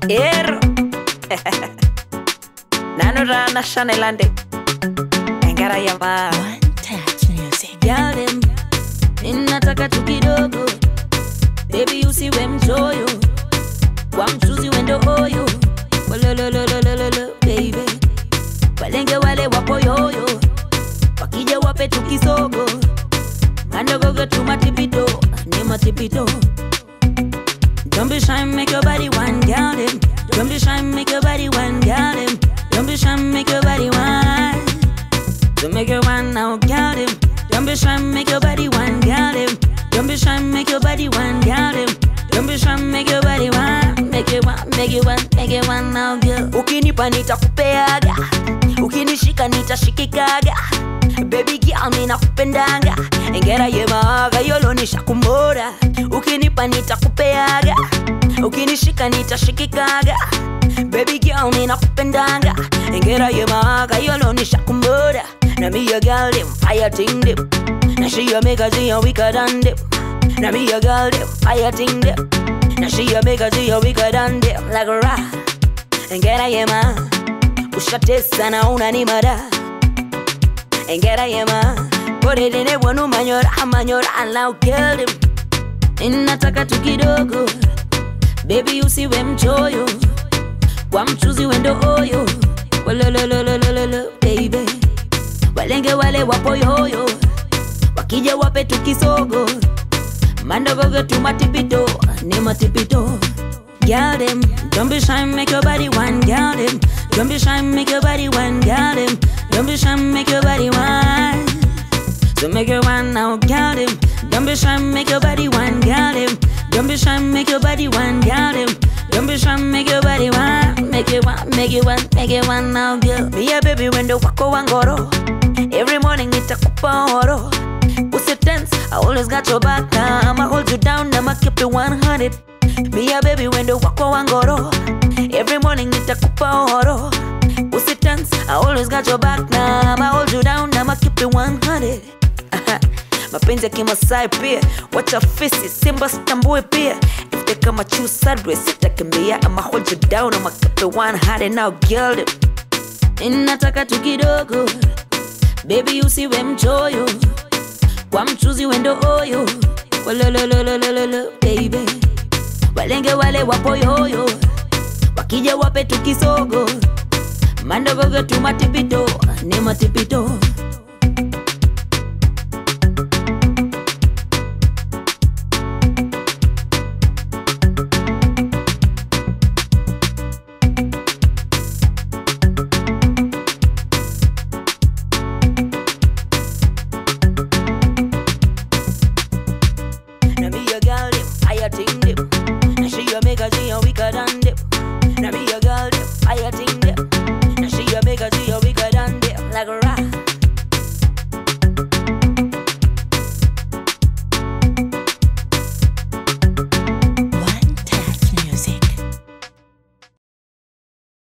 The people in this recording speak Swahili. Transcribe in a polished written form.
Ero Nano rana shanelande Engara yama One touch music. Yalim Ninataka tu kidogo Baby usiwe mchoyo Kwa mchuzi wendo oyo Walolololololo baby Walenge wale wapo yoyo Wakija wape tu kisogo Mandogogo tu matipito Ni matipito. Don't be shy, make your body one, girl them. Don't be shy, make your body one, girl them. Don't be shy, make your body one. So make your one now, girl them. Don't be shy, make your body one, girl them. Don't be shy, make your body one, girl them. Don't be shy, make your body one. Make it one, make it one, make it one now, girl. Ukinipa nitakupeaga, ukinishika nitashikikaga. Baby girl mina kupendanga, engera yemaga yolo nishakumora. Ukinipa nitakupeaga, ukinishika nitashikikaga. Baby girl mina kupendanga, engera yemaga yolo nishakumora. Na me a girl them fire ting them, na she a make a see a wicked and them. Na me a girl them fire ting them, na she a make a see a wicked and them. Like a rat, engera yema, ushatesa na unanimada. Engera yema, kore dene wanu manyora I'll kill him. Ninataka tu kidogo, baby usiwe mchoyo. Kwa mchuzi wendo oyo, walolololololo baby. Walenge wale wapo yoyo, wakija wape tu kisogo. Mandogogo tu matipito, ni matipito. Don't be shy, make your body one, girl them. Don't be shy, make your body one, girl them. Don't be shy, make your body one. So make your one now, girl. Ukinipa nitakupeaga, ukinishika nitashikikaga. Baby girl mina kupendanga, engera yemaga yolo nishakumora. Ukinipa nitakupeaga, ukinishika nitashikikaga. Baby girl mina kupendanga, engera yemaga yolo nishakumora. Na me a girl them fire ting them, na she a make a see a wicked and them. Na me a girl them fire ting them, na she a make a see a wicked and them. Like a rat, engera yema, ushatesa na unanimada. Engera yema, kore dene wanu manyora Girl them, don't be shy, make your body one, girl them. Don't be shy, make your body one, girl them. Don't be shy, make your body one. So make your one now, girl them. Don't be shy, make your body one, girl them. Don't be shy, make your body one, girl them. Don't be shy, make your body one. Make it one, make it one, make it one now, girl. Me a baby wendo wako wangoro. Every morning nitakupa horo. Pussy tense, I always got your back now. I'ma hold you down, I'ma keep it 100. Me a baby wendo wako wangoro. Every morning nitakupa horo. Pussy tense, I always got your back now. I'ma hold you down, I'ma keep it 100. Mapenzi ya kimasai pia, wacha fisi, simba sitambue pia. If they come at you sideways, sitakimbia. I'ma hold you down, I'ma keep it 100 now, girl. Ninataka tu kidogo, baby usiwe mchoyo. Kwa mchuzi wendo oyo, walolololololo baby. Walenge wale wapo yoyo, wakija wape tu kisogo. Mandogogo tu matipito, ni matipito.